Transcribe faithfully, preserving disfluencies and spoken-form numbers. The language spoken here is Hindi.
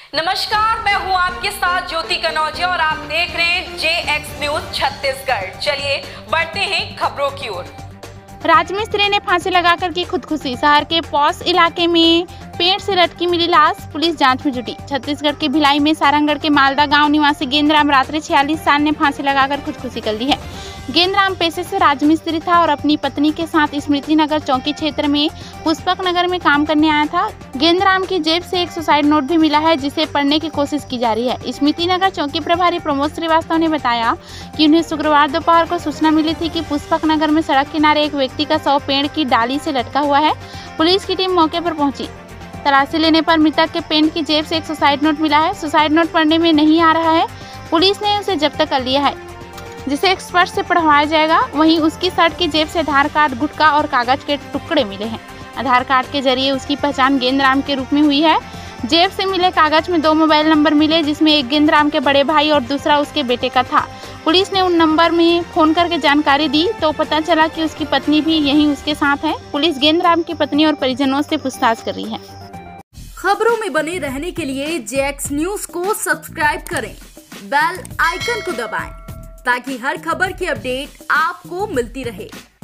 नमस्कार, मैं हूं आपके साथ ज्योति कनौजिया और आप देख रहे हैं जे एक्स न्यूज छत्तीसगढ़। चलिए बढ़ते हैं खबरों की ओर। राजमिस्त्री ने फांसी लगाकर की खुदकुशी। शहर के पॉस इलाके में पेड़ से लटकी मिली लाश, पुलिस जांच में जुटी। छत्तीसगढ़ के भिलाई में सारंगगढ़ के मालदा गांव निवासी गेंदराम रात्रे छियालीस साल ने फांसी लगाकर खुदकुशी कर ली है। गेंदराम पेशे से राजमिस्त्री था और अपनी पत्नी के साथ स्मृति नगर चौकी क्षेत्र में पुष्पक नगर में काम करने आया था। गेंदराम की जेब से एक सुसाइड नोट भी मिला है, जिसे पढ़ने की कोशिश की जा रही है। स्मृति नगर चौकी प्रभारी प्रमोद श्रीवास्तव ने बताया कि उन्हें शुक्रवार दोपहर को सूचना मिली थी कि पुष्पक नगर में सड़क किनारे एक व्यक्ति का शव पेड़ की डाली से लटका हुआ है। पुलिस की टीम मौके पर पहुंची। तलाशी लेने पर मृतक के पेंट की जेब से एक सुसाइड नोट मिला है। सुसाइड नोट पढ़ने में नहीं आ रहा है। पुलिस ने उसे जब्त कर लिया है, जिसे एक्सपर्ट से पढ़वाया जाएगा। वहीं उसकी शर्ट की जेब से आधार कार्ड, गुटखा और कागज के टुकड़े मिले हैं। आधार कार्ड के जरिए उसकी पहचान गेंदराम के रूप में हुई है। जेब से मिले कागज में दो मोबाइल नंबर मिले, जिसमें एक गेंदराम के बड़े भाई और दूसरा उसके बेटे का था। पुलिस ने उन नंबर में फोन करके जानकारी दी तो पता चला कि उसकी पत्नी भी यहीं उसके साथ है। पुलिस गेंदराम की पत्नी और परिजनों से पूछताछ कर रही है। खबरों में बने रहने के लिए जे एक्स न्यूज को सब्सक्राइब करें, बेल आइकन को दबाएं, ताकि हर खबर की अपडेट आपको मिलती रहे।